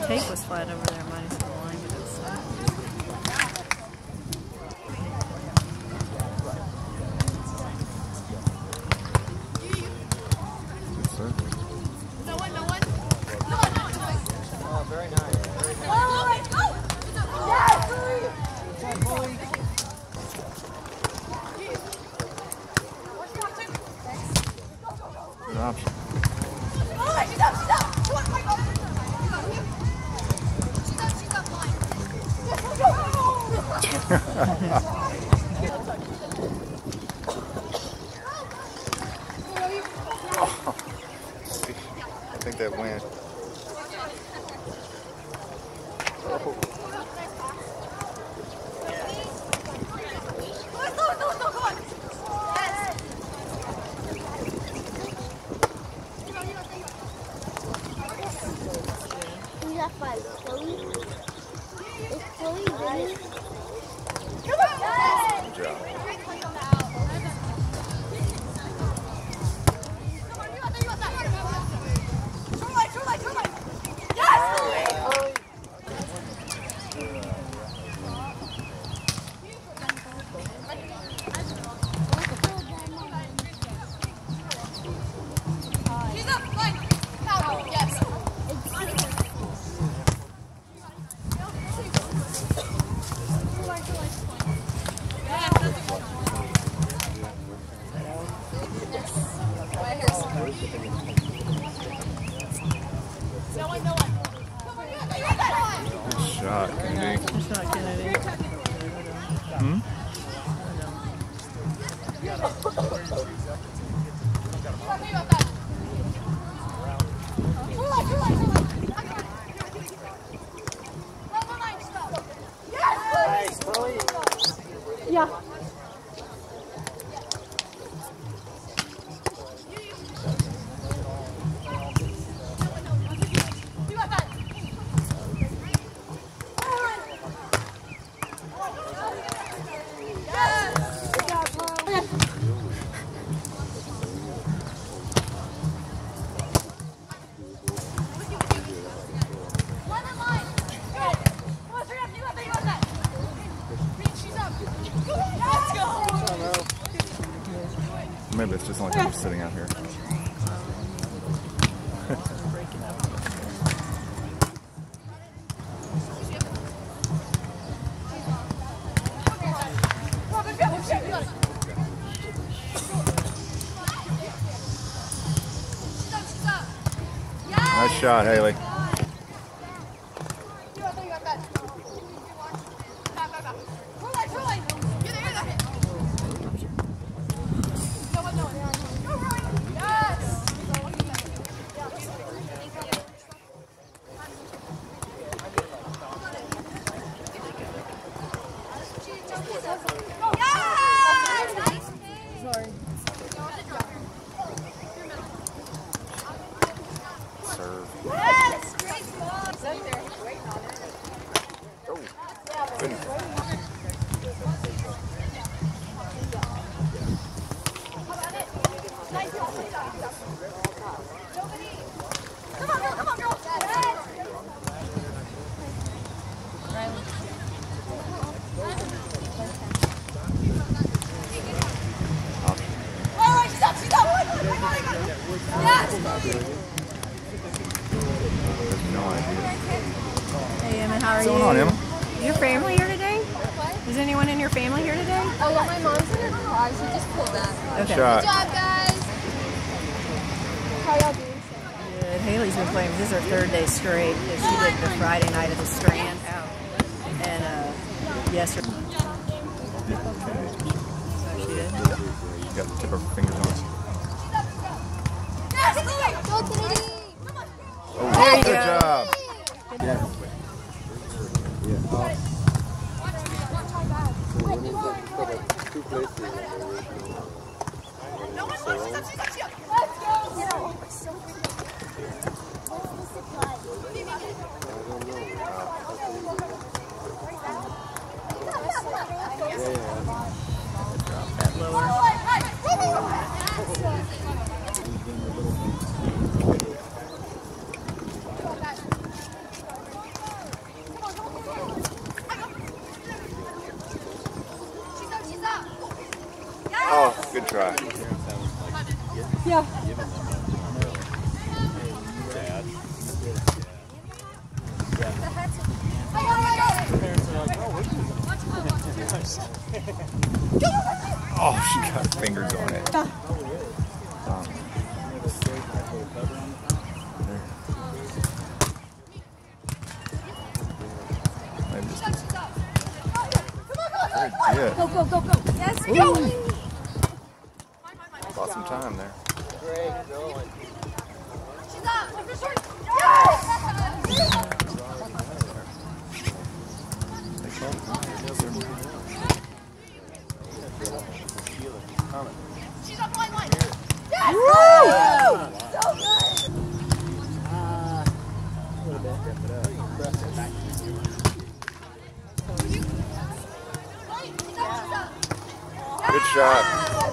tape was flat over there, minus the line, but it's No one. Oh, very nice. Oh, let's go! Yes! Good option. Oh, she's up! She's up! I think that went. shot, Kennedy. Good shot, Kennedy. Hmm? Yeah. Maybe it's just only because we're sitting out here. Nice shot, Haley. Hey Emma, how are you? What's going on, Emma? Your family here today? Is anyone in your family here today? Oh, well, my mom's in her car. She just pulled up. Okay. Shot. Good job, guys. How y'all doing? Good. Haley's been playing. This is her third day straight. She did the Friday night at the Strand out, and yesterday. So she did. You got the tip of her fingers on it. Go, Kennedy. Oh, There you good go. job. That lower. Oh, she got fingers on it. Maybe just good. Go, go, go, go. Yes, go. Lost some time there. She's up. Yes. She's up line. Yes. Woo! So good. Good shot.